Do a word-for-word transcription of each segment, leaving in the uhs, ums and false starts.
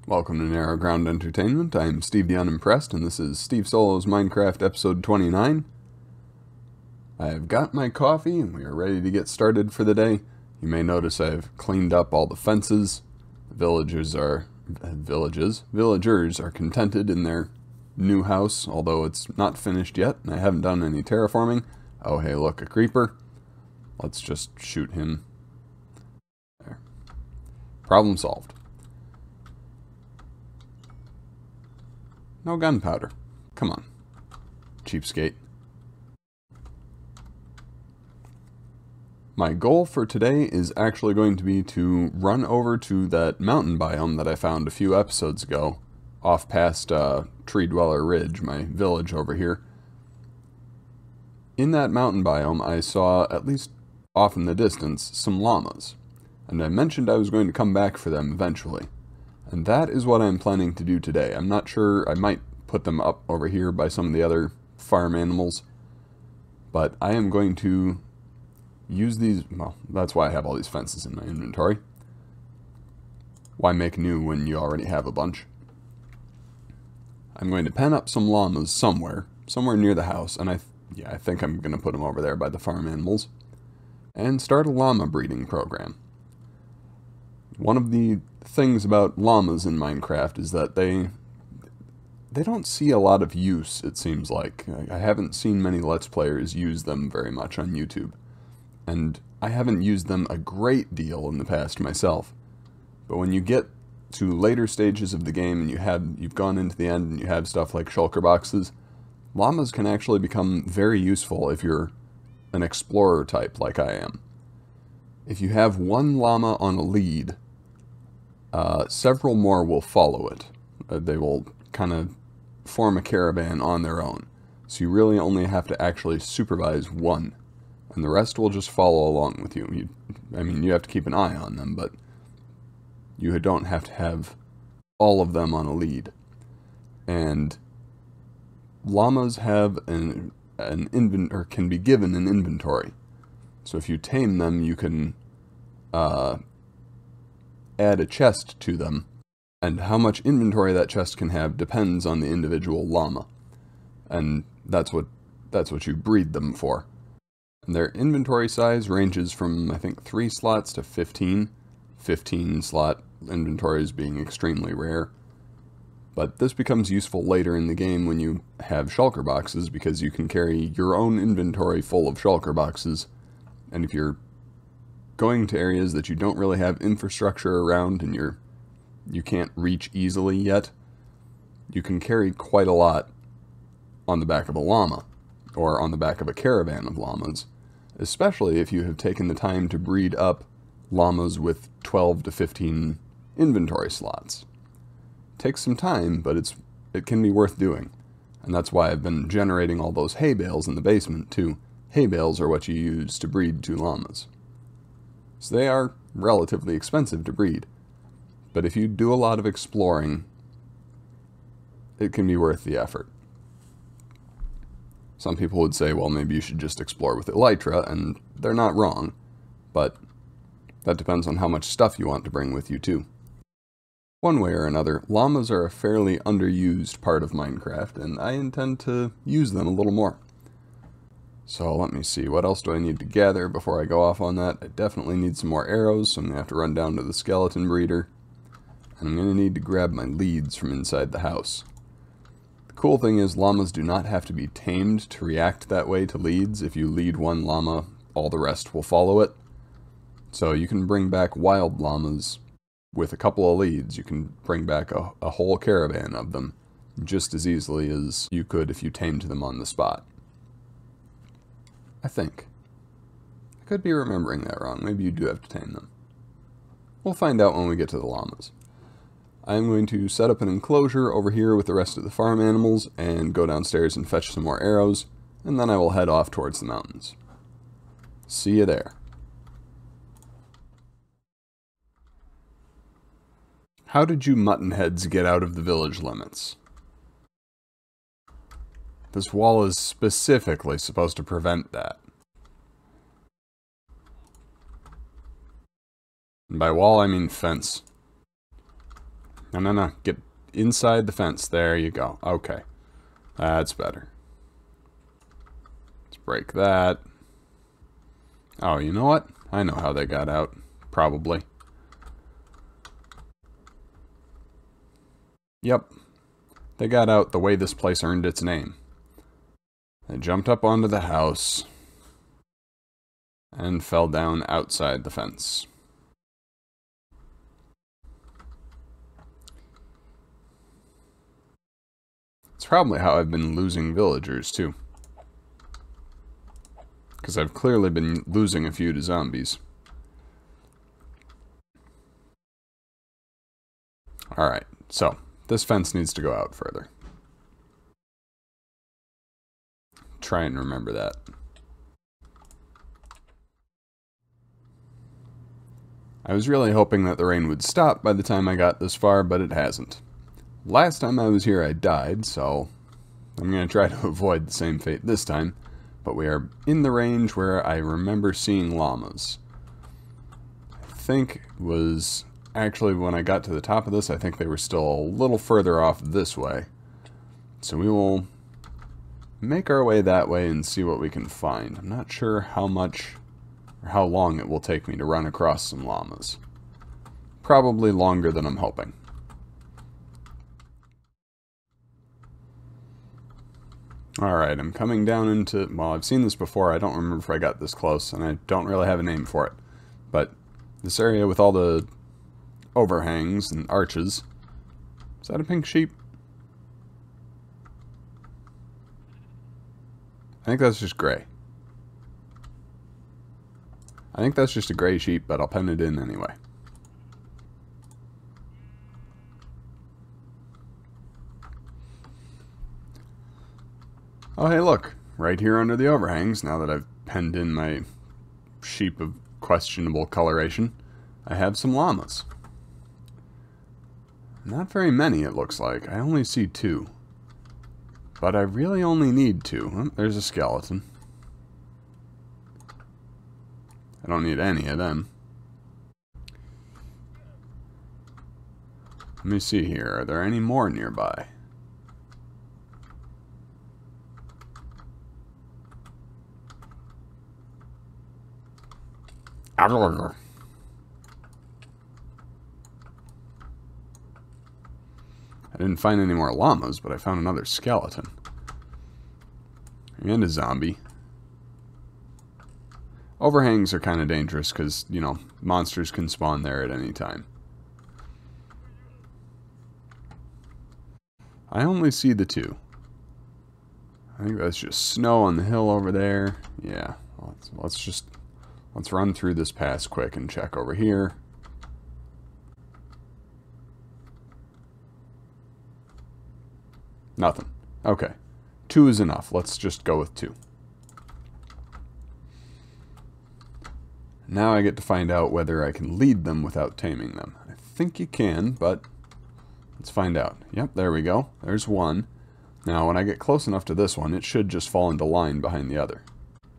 Welcome to Narrow Ground Entertainment. I'm Steve the Unimpressed, and this is Steve Solo's Minecraft episode twenty-nine. I've got my coffee, and we are ready to get started for the day. You may notice I've cleaned up all the fences. The villagers are... villages? Villagers are contented in their new house, although it's not finished yet, and I haven't done any terraforming. Oh, hey, look, a creeper. Let's just shoot him. There. Problem solved. No gunpowder. Come on. Cheapskate. My goal for today is actually going to be to run over to that mountain biome that I found a few episodes ago, off past uh, Tree Dweller Ridge, my village over here. In that mountain biome, I saw, at least off in the distance, some llamas, and I mentioned I was going to come back for them eventually. And that is what I'm planning to do today. I'm not sure, I might put them up over here by some of the other farm animals, but I am going to use these, well, that's why I have all these fences in my inventory. Why make new when you already have a bunch? I'm going to pen up some llamas somewhere, somewhere near the house, and I, th yeah, I think I'm going to put them over there by the farm animals, and start a llama breeding program. One of the things about llamas in Minecraft is that they they don't see a lot of use, it seems like. I haven't seen many Let's Players use them very much on YouTube, and I haven't used them a great deal in the past myself. But when you get to later stages of the game and you have you've gone into the end and you have stuff like shulker boxes, llamas can actually become very useful if you're an explorer type like I am. If you have one llama on a lead, Uh, several more will follow it. Uh, they will kind of form a caravan on their own. So you really only have to actually supervise one, and the rest will just follow along with you. you. I mean, you have to keep an eye on them, but you don't have to have all of them on a lead. And llamas have an, an invent or can be given an inventory. So if you tame them, you can uh, add a chest to them, and how much inventory that chest can have depends on the individual llama, and that's what that's what you breed them for. And their inventory size ranges from, I think, three slots to fifteen. fifteen slot inventories being extremely rare, but this becomes useful later in the game when you have shulker boxes, because you can carry your own inventory full of shulker boxes, and if you're going to areas that you don't really have infrastructure around and you're you can't reach easily yet, you can carry quite a lot on the back of a llama, or on the back of a caravan of llamas, especially if you have taken the time to breed up llamas with twelve to fifteen inventory slots. It takes some time, but it's it can be worth doing, and that's why I've been generating all those hay bales in the basement too. Hay bales are what you use to breed two llamas. So they are relatively expensive to breed, but if you do a lot of exploring, it can be worth the effort. Some people would say, well, maybe you should just explore with elytra, and they're not wrong, but that depends on how much stuff you want to bring with you too. One way or another, llamas are a fairly underused part of Minecraft, and I intend to use them a little more. So let me see, what else do I need to gather before I go off on that? I definitely need some more arrows, so I'm going to have to run down to the skeleton breeder. And I'm going to need to grab my leads from inside the house. The cool thing is, llamas do not have to be tamed to react that way to leads. If you lead one llama, all the rest will follow it. So you can bring back wild llamas with a couple of leads. You can bring back a, a whole caravan of them just as easily as you could if you tamed them on the spot. I think. I could be remembering that wrong. Maybe you do have to tame them. We'll find out when we get to the llamas. I'm going to set up an enclosure over here with the rest of the farm animals and go downstairs and fetch some more arrows, and then I will head off towards the mountains. See you there. How did you muttonheads get out of the village limits? This wall is specifically supposed to prevent that. And by wall, I mean fence. No, no, no. Get inside the fence. There you go. Okay. That's better. Let's break that. Oh, you know what? I know how they got out. Probably. Yep. They got out the way this place earned its name. They jumped up onto the house and fell down outside the fence. It's probably how I've been losing villagers, too. Because I've clearly been losing a few to zombies. Alright, so, this fence needs to go out further. Try and remember that. I was really hoping that the rain would stop by the time I got this far, but it hasn't. Last time I was here I died, so I'm going to try to avoid the same fate this time. But we are in the range where I remember seeing llamas. I think it was actually when I got to the top of this, I think they were still a little further off this way. So we will make our way that way and see what we can find. I'm not sure how much or how long it will take me to run across some llamas. Probably longer than I'm hoping. Alright, I'm coming down into... Well, I've seen this before. I don't remember if I got this close, and I don't really have a name for it. But this area with all the overhangs and arches... Is that a pink sheep? I think that's just gray. I think that's just a gray sheep, but I'll pen it in anyway. Oh, hey, look. Right here under the overhangs, now that I've penned in my sheep of questionable coloration, I have some llamas. Not very many, it looks like. I only see two. But I really only need two. Oh, there's a skeleton. I don't need any of them. Let me see here. Are there any more nearby? I didn't find any more llamas, but I found another skeleton. And a zombie. Overhangs are kind of dangerous because, you know, monsters can spawn there at any time. I only see the two. I think that's just snow on the hill over there. Yeah, let's, let's just... Let's run through this pass quick and check over here. Nothing. Okay. Two is enough. Let's just go with two. Now I get to find out whether I can lead them without taming them. I think you can, but let's find out. Yep, there we go. There's one. Now, when I get close enough to this one, it should just fall into line behind the other.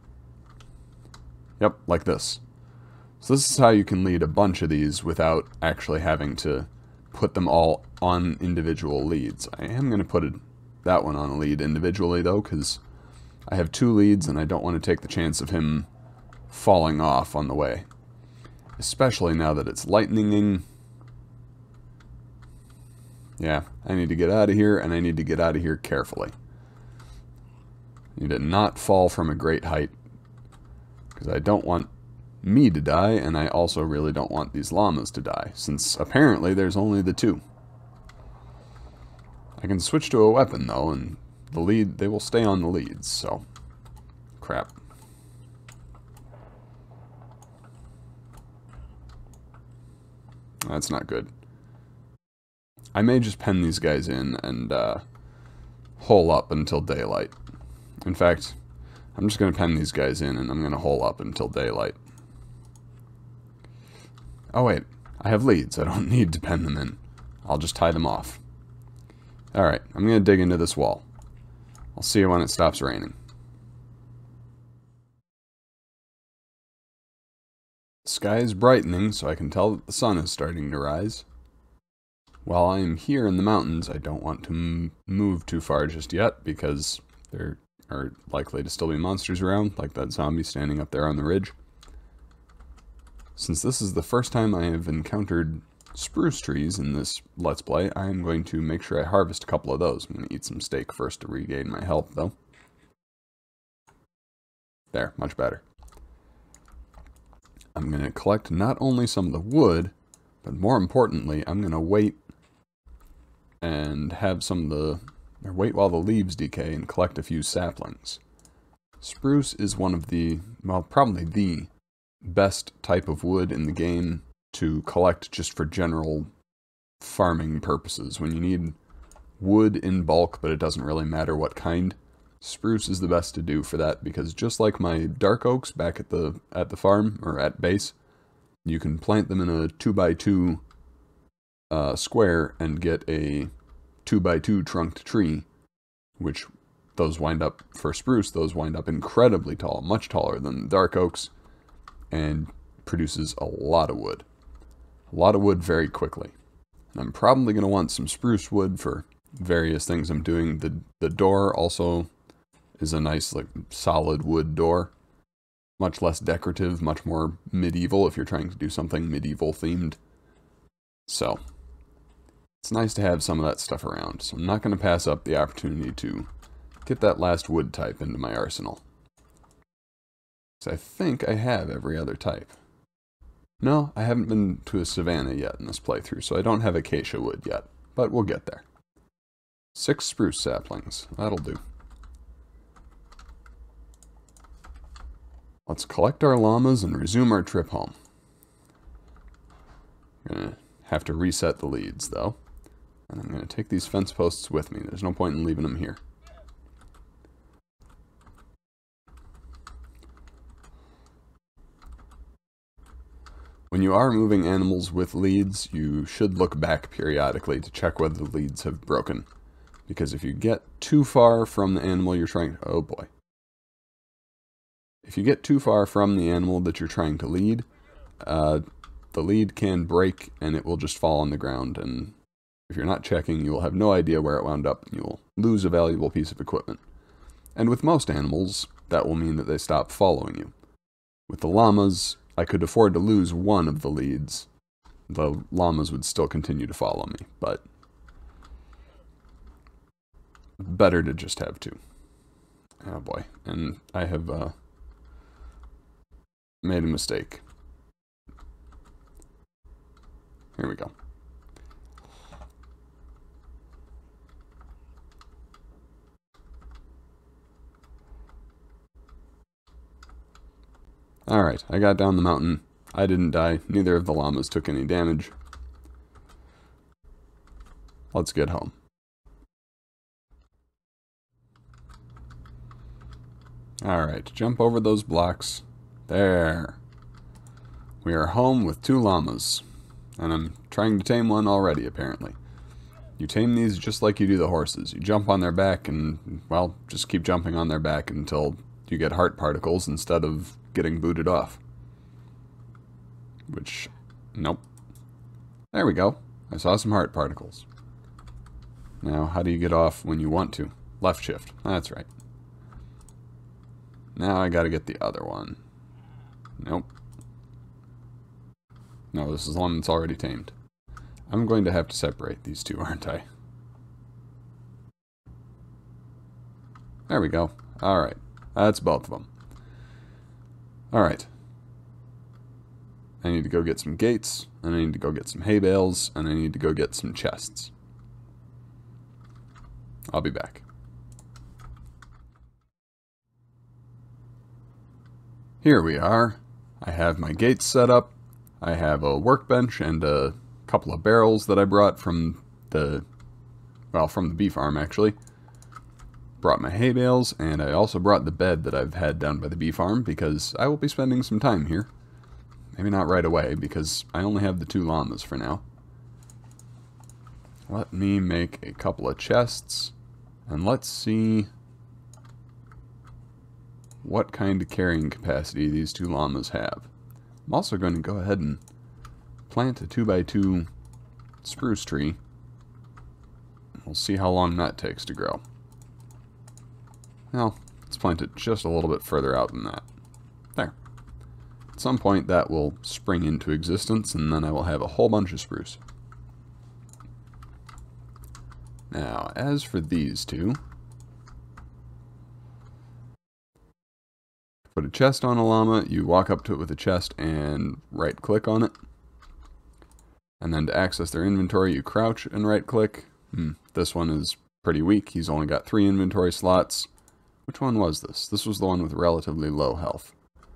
Yep, like this. So this is how you can lead a bunch of these without actually having to put them all on individual leads. I am going to put it, that one on a lead individually, though, because I have two leads and I don't want to take the chance of him falling off on the way. Especially now that it's lightninging. Yeah, I need to get out of here, and I need to get out of here carefully. I need to not fall from a great height. Because I don't want me to die, and I also really don't want these llamas to die, since apparently there's only the two. I can switch to a weapon, though, and the lead, they will stay on the leads, so... Crap. That's not good. I may just pen these guys in and uh, hole up until daylight. In fact... I'm just going to pen these guys in, and I'm going to hole up until daylight. Oh, wait. I have leads. I don't need to pen them in. I'll just tie them off. Alright, I'm going to dig into this wall. I'll see you when it stops raining. The sky is brightening, so I can tell that the sun is starting to rise. While I am here in the mountains, I don't want to m move too far just yet, because there are likely to still be monsters around, like that zombie standing up there on the ridge. Since this is the first time I have encountered spruce trees in this Let's Play, I am going to make sure I harvest a couple of those. I'm going to eat some steak first to regain my health, though. There, much better. I'm going to collect not only some of the wood, but more importantly, I'm going to wait and have some of the... or wait while the leaves decay and collect a few saplings. Spruce is one of the, well, probably the best type of wood in the game to collect just for general farming purposes. When you need wood in bulk, but it doesn't really matter what kind, spruce is the best to do for that, because just like my dark oaks back at the at the farm, or at base, you can plant them in a two by two uh, square and get a two by two trunked tree, which those wind up, for spruce, those wind up incredibly tall, much taller than dark oaks, and produces a lot of wood. A lot of wood very quickly. And I'm probably going to want some spruce wood for various things I'm doing. The, the door also is a nice, like, solid wood door. Much less decorative, much more medieval if you're trying to do something medieval themed. So, it's nice to have some of that stuff around. So I'm not going to pass up the opportunity to get that last wood type into my arsenal. Because I think I have every other type. No, I haven't been to a savanna yet in this playthrough, so I don't have acacia wood yet. But we'll get there. Six spruce saplings. That'll do. Let's collect our llamas and resume our trip home. I'm going to have to reset the leads, though. And I'm going to take these fence posts with me. There's no point in leaving them here. When you are moving animals with leads, you should look back periodically to check whether the leads have broken. Because if you get too far from the animal you're trying to... Oh boy. If you get too far from the animal that you're trying to lead, uh, the lead can break and it will just fall on the ground. And if you're not checking, you will have no idea where it wound up, and you will lose a valuable piece of equipment. And with most animals, that will mean that they stop following you. With the llamas, I could afford to lose one of the leads. The llamas would still continue to follow me, but better to just have two. Oh boy, and I have uh, made a mistake. Here we go. Alright, I got down the mountain. I didn't die. Neither of the llamas took any damage. Let's get home. Alright, jump over those blocks. There. We are home with two llamas. And I'm trying to tame one already, apparently. You tame these just like you do the horses. You jump on their back and, well, just keep jumping on their back until you get heart particles instead of getting booted off. Which, nope. There we go. I saw some heart particles. Now, how do you get off when you want to? Left shift. That's right. Now I gotta get the other one. Nope. No, this is the one that's already tamed. I'm going to have to separate these two, aren't I? There we go. Alright. That's both of them. Alright. I need to go get some gates, and I need to go get some hay bales, and I need to go get some chests. I'll be back. Here we are. I have my gates set up. I have a workbench and a couple of barrels that I brought from the, well, from the bee farm, actually. Brought my hay bales, and I also brought the bed that I've had down by the bee farm, because I will be spending some time here. Maybe not right away, because I only have the two llamas for now. Let me make a couple of chests, and let's see what kind of carrying capacity these two llamas have. I'm also going to go ahead and plant a two by two spruce tree We'll see how long that takes to grow. Well, let's plant it just a little bit further out than that. There. At some point that will spring into existence, and then I will have a whole bunch of spruce. Now, as for these two, put a chest on a llama, you walk up to it with a chest and right click on it. And then to access their inventory, you crouch and right click. Hmm, this one is pretty weak. He's only got three inventory slots. Which one was this? This was the one with relatively low health.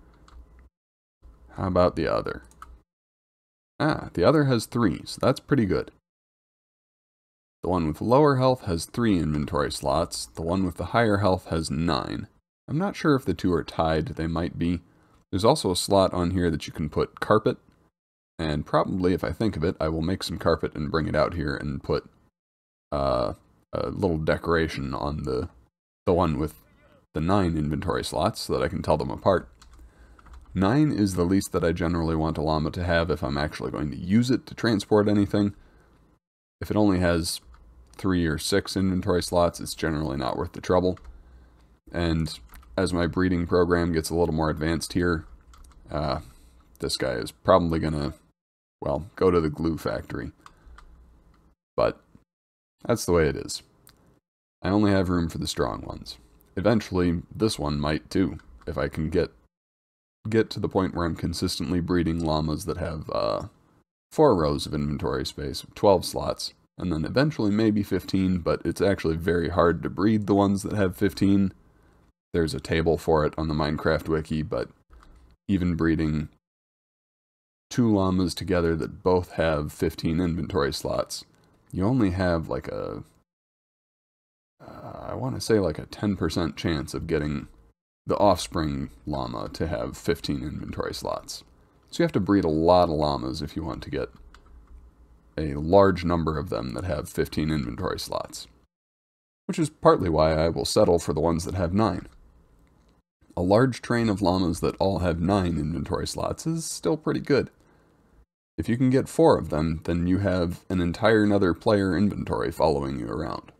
How about the other? Ah, the other has three, so that's pretty good. The one with lower health has three inventory slots. The one with the higher health has nine. I'm not sure if the two are tied. They might be. There's also a slot on here that you can put carpet. And probably, if I think of it, I will make some carpet and bring it out here and put uh, a little decoration on the, the one with the nine inventory slots so that I can tell them apart. Nine is the least that I generally want a llama to have if I'm actually going to use it to transport anything. If it only has three or six inventory slots, it's generally not worth the trouble. And as my breeding program gets a little more advanced here, uh, this guy is probably going to, well, go to the glue factory. But that's the way it is. I only have room for the strong ones. Eventually, this one might too, if I can get get to the point where I'm consistently breeding llamas that have uh, four rows of inventory space, twelve slots, and then eventually maybe fifteen, but it's actually very hard to breed the ones that have fifteen. There's a table for it on the Minecraft wiki, but even breeding two llamas together that both have fifteen inventory slots, you only have like a, uh, I want to say like a ten percent chance of getting the offspring llama to have fifteen inventory slots. So you have to breed a lot of llamas if you want to get a large number of them that have fifteen inventory slots. Which is partly why I will settle for the ones that have nine. A large train of llamas that all have nine inventory slots is still pretty good. If you can get four of them, then you have an entire another player inventory following you around.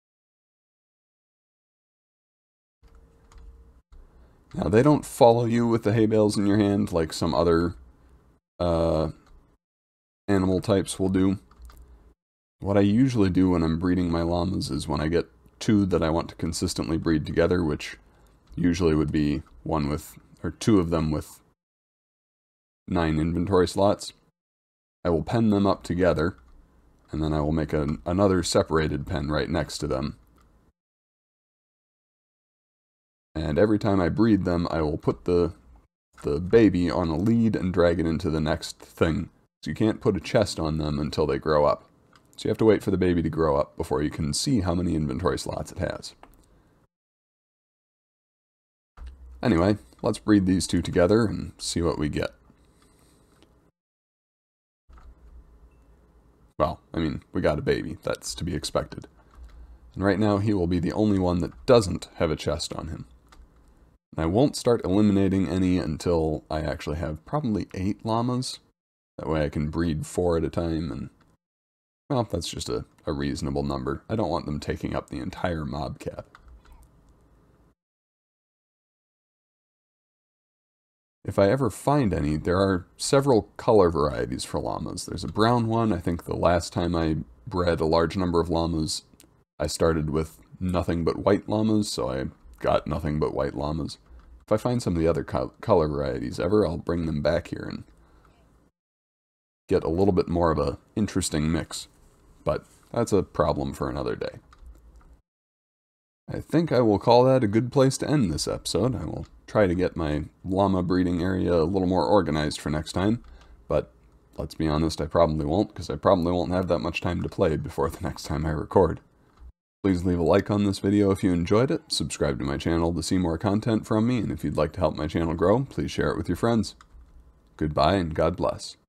Now, they don't follow you with the hay bales in your hand like some other uh, animal types will do. What I usually do when I'm breeding my llamas is when I get two that I want to consistently breed together, which usually would be one with, or two of them with nine inventory slots, I will pen them up together, and then I will make an, another separated pen right next to them. And every time I breed them, I will put the, the baby on a lead and drag it into the next thing. So you can't put a chest on them until they grow up. So you have to wait for the baby to grow up before you can see how many inventory slots it has. Anyway, let's breed these two together and see what we get. Well, I mean, we got a baby. That's to be expected. And right now, he will be the only one that doesn't have a chest on him. And I won't start eliminating any until I actually have probably eight llamas. That way I can breed four at a time, and, well, that's just a, a reasonable number. I don't want them taking up the entire mob cap. If I ever find any, there are several color varieties for llamas. There's a brown one. I think the last time I bred a large number of llamas, I started with nothing but white llamas, so I got nothing but white llamas. If I find some of the other co color varieties ever, I'll bring them back here and get a little bit more of a interesting mix. But that's a problem for another day. I think I will call that a good place to end this episode. I will try to get my llama breeding area a little more organized for next time, but let's be honest, I probably won't, because I probably won't have that much time to play before the next time I record. Please leave a like on this video if you enjoyed it, subscribe to my channel to see more content from me, and if you'd like to help my channel grow, please share it with your friends. Goodbye and God bless.